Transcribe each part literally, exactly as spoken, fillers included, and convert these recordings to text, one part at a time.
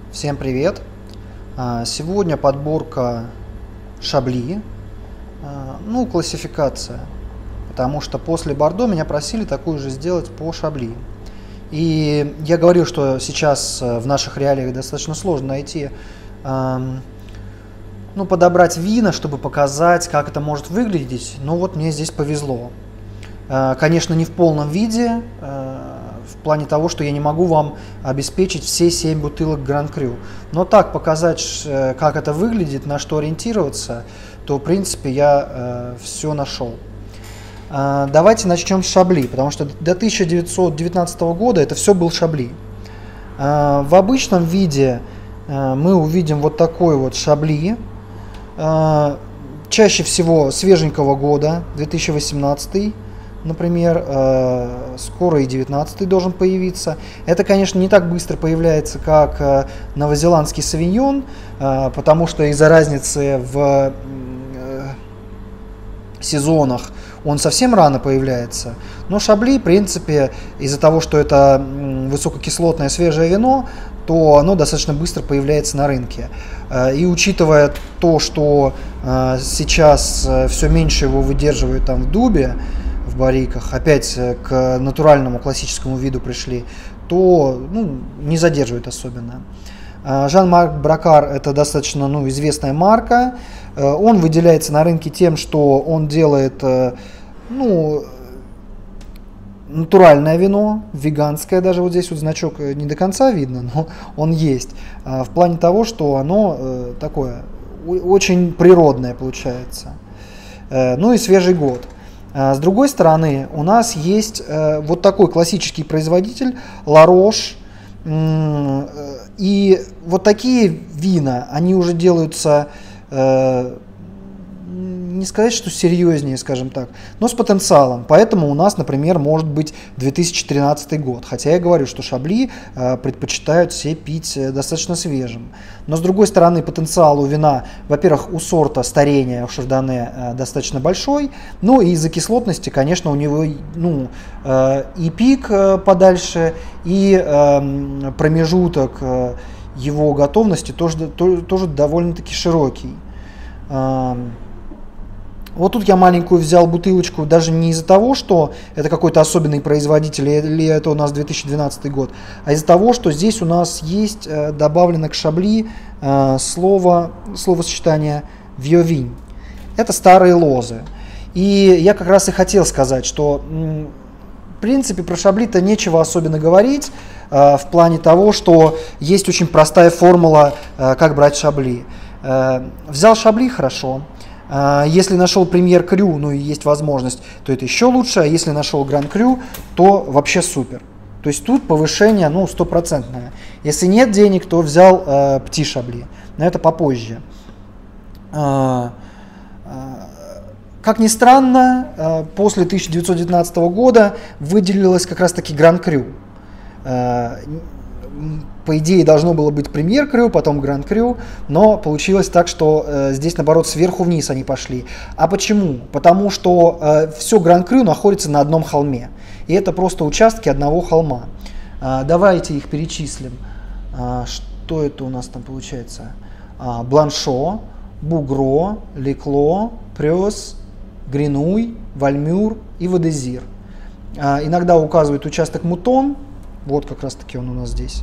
Всем привет! Сегодня подборка Шабли, ну, классификация, потому что после Бордо меня просили такую же сделать по Шабли. И я говорил, что сейчас в наших реалиях достаточно сложно найти, ну, подобрать вина, чтобы показать, как это может выглядеть. Но вот мне здесь повезло. Конечно, не в полном виде, в плане того, что я не могу вам обеспечить все семь бутылок Grand Cru. Но так показать, как это выглядит, на что ориентироваться, то в принципе я э, все нашел. Э, давайте начнем с Шабли, потому что до тысяча девятьсот девятнадцатого года это все был Шабли. Э, в обычном виде э, мы увидим вот такой вот Шабли, э, чаще всего свеженького года, две тысячи восемнадцатый. Например, э, скоро и девятнадцатый должен появиться. Это, конечно, не так быстро появляется, как э, новозеландский савиньон, э, потому что из-за разницы в э, сезонах он совсем рано появляется. Но Шабли, в принципе, из-за того, что это высококислотное свежее вино, то оно достаточно быстро появляется на рынке. Э, и учитывая то, что э, сейчас э, все меньше его выдерживают там в дубе, в барриках, опять к натуральному классическому виду пришли, то ну, не задерживает особенно. Жан-Марк Бракар — это достаточно ну, известная марка. Он выделяется на рынке тем, что он делает ну, натуральное вино, веганское, даже вот здесь вот значок не до конца видно, но он есть. В плане того, что оно такое очень природное получается. Ну и свежий год. С другой стороны, у нас есть э, вот такой классический производитель La Roche. Э, и вот такие вина, они уже делаются, э, не сказать, что серьезнее, скажем так, но с потенциалом. Поэтому у нас, например, может быть две тысячи тринадцатый год. Хотя я говорю, что Шабли э, предпочитают все пить достаточно свежим. Но с другой стороны, потенциал у вина, во-первых, у сорта старения, у Шардоне, э, достаточно большой. Ну и из-за кислотности, конечно, у него ну, э, и пик э, подальше, и э, промежуток э, его готовности тоже, то, тоже довольно-таки широкий. Э, Вот тут я маленькую взял бутылочку, даже не из-за того, что это какой-то особенный производитель, или это у нас две тысячи двенадцатый год, а из-за того, что здесь у нас есть э, добавлено к Шабли э, слово, словосочетание «вьовинь». Это старые лозы. И я как раз и хотел сказать, что м, в принципе про Шабли-то нечего особенно говорить, э, в плане того, что есть очень простая формула, э, как брать Шабли. Э, взял Шабли — хорошо. Если нашел Premier Cru, ну и есть возможность, то это еще лучше. А если нашел Grand Cru, то вообще супер. То есть тут повышение ну, стопроцентное. Если нет денег, то взял э, Petit Chablis. Но это попозже. Э, э, как ни странно, э, после тысяча девятьсот девятнадцатого года выделилась как раз таки Grand Cru. Э, По идее, должно было быть Premier Cru, потом Grand Cru, но получилось так, что э, здесь, наоборот, сверху вниз они пошли. А почему? Потому что э, все Grand Cru находится на одном холме. И это просто участки одного холма. Э, давайте их перечислим. Э, что это у нас там получается? Э, Бланшо, Бугро, Лекло, Прёс, Гринуй, Вальмюр и Вадезир. Э, иногда указывают участок Мутон. Вот как раз таки он у нас здесь.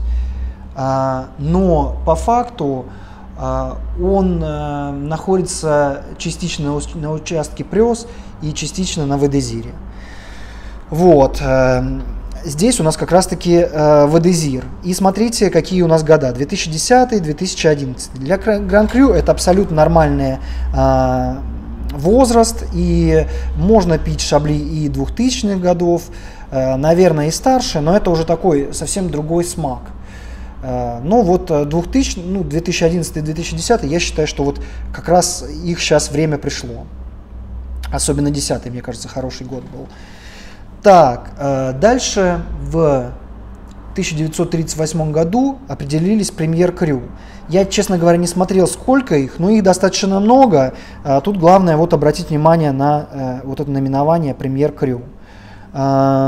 Но по факту он находится частично на участке Прёс и частично на Вадезире. Вот. Здесь у нас как раз таки Вадезир. И смотрите, какие у нас года. две тысячи десятый — две тысячи одиннадцатый. Для Grand Cru это абсолютно нормальный возраст. И можно пить Шабли и двухтысячных годов. Наверное, и старше, но это уже такой совсем другой смак. Но вот двухтысячный, ну, две тысячи одиннадцатый — две тысячи десятый, я считаю, что вот как раз их сейчас время пришло. Особенно десятый, мне кажется, хороший год был. Так, дальше в тысяча девятьсот тридцать восьмом году определились Premier Cru. Я, честно говоря, не смотрел, сколько их, но их достаточно много. Тут главное вот обратить внимание на вот это наименование Premier Cru.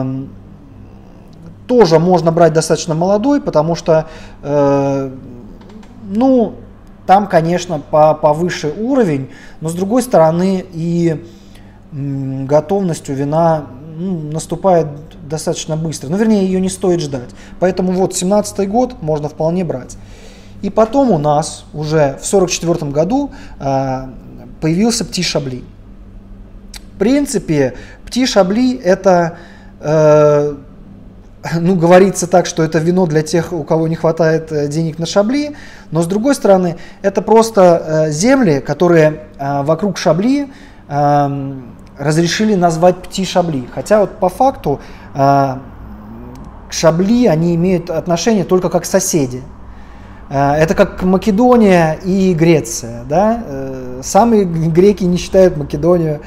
Тоже можно брать достаточно молодой, потому что э, ну, там, конечно, по, повыше уровень, но с другой стороны и м, готовность у вина ну, наступает достаточно быстро. Ну, вернее, ее не стоит ждать. Поэтому вот семнадцатый год можно вполне брать. И потом у нас уже в сорок четвёртом году э, появился Пти Шабли. В принципе, Пти Шабли это, э, ну, говорится так, что это вино для тех, у кого не хватает денег на Шабли, но с другой стороны, это просто э, земли, которые э, вокруг Шабли э, разрешили назвать Пти Шабли. Хотя вот по факту э, к Шабли они имеют отношение только как соседи. Это как Македония и Греция. Да? Сами греки не считают Македонию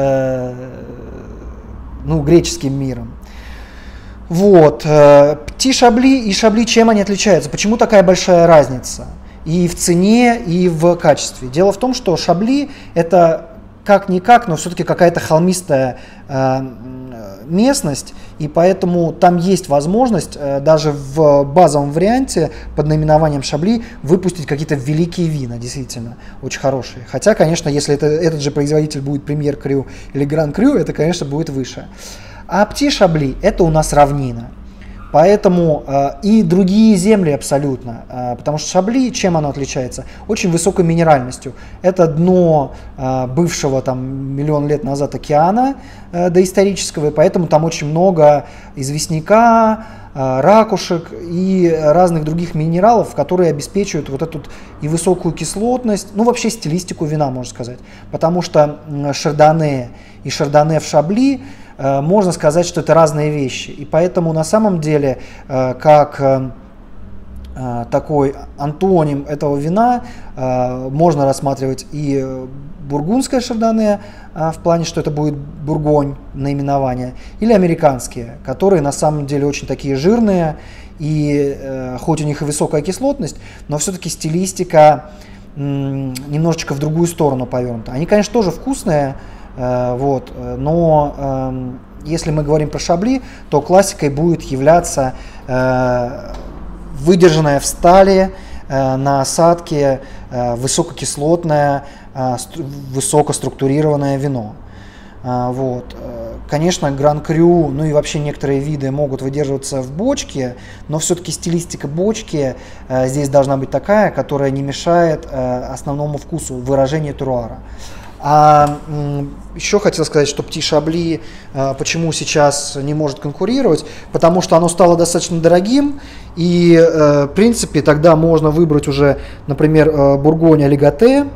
ну, греческим миром. Вот. Пти Шабли и Шабли чем они отличаются? Почему такая большая разница? И в цене, и в качестве. Дело в том, что Шабли это как-никак, но все-таки какая-то холмистая э, местность, и поэтому там есть возможность э, даже в базовом варианте под наименованием Шабли выпустить какие-то великие вина, действительно, очень хорошие. Хотя, конечно, если это, этот же производитель будет Премьер Крю или Гран Крю, это, конечно, будет выше. А Пти Шабли это у нас равнина. Поэтому э, и другие земли абсолютно, э, потому что Шабли, чем оно отличается? Очень высокой минеральностью. Это дно э, бывшего там миллион лет назад океана э, доисторического, и поэтому там очень много известняка, э, ракушек и разных других минералов, которые обеспечивают вот эту и высокую кислотность, ну вообще стилистику вина, можно сказать. Потому что э, шардоне и шардоне в Шабли, можно сказать, что это разные вещи. И поэтому на самом деле, как такой антоним этого вина, можно рассматривать и бургундское шардоне, в плане, что это будет бургонь наименование, или американские, которые на самом деле очень такие жирные, и хоть у них и высокая кислотность, но все-таки стилистика немножечко в другую сторону повернута. Они, конечно, тоже вкусные, вот, но э, если мы говорим про Шабли, то классикой будет являться э, выдержанное в стали, э, на осадке, э, высококислотное, э, высокоструктурированное вино. Э, вот. Конечно, Гран Крю, ну и вообще некоторые виды могут выдерживаться в бочке, но все-таки стилистика бочки э, здесь должна быть такая, которая не мешает э, основному вкусу, выражению теруара. А еще хотел сказать, что Пти Шабли а, почему сейчас не может конкурировать, потому что оно стало достаточно дорогим, и а, в принципе тогда можно выбрать уже, например, а, Бургонь Алигате,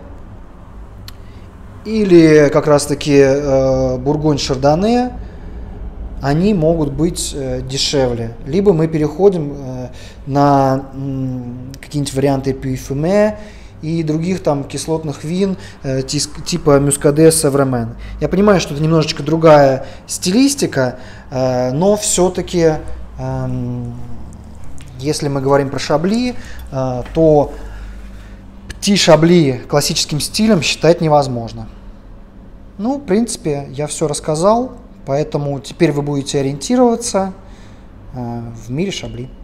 или как раз таки а, Бургонь Шардоне, они могут быть а, дешевле. Либо мы переходим а, на м, какие-нибудь варианты Пюйфюме, и других там кислотных вин э, типа Мюскаде Севремен. Я понимаю, что это немножечко другая стилистика, э, но все-таки, э, если мы говорим про Шабли, э, то Пти Шабли классическим стилем считать невозможно. Ну, в принципе, я все рассказал, поэтому теперь вы будете ориентироваться э, в мире Шабли.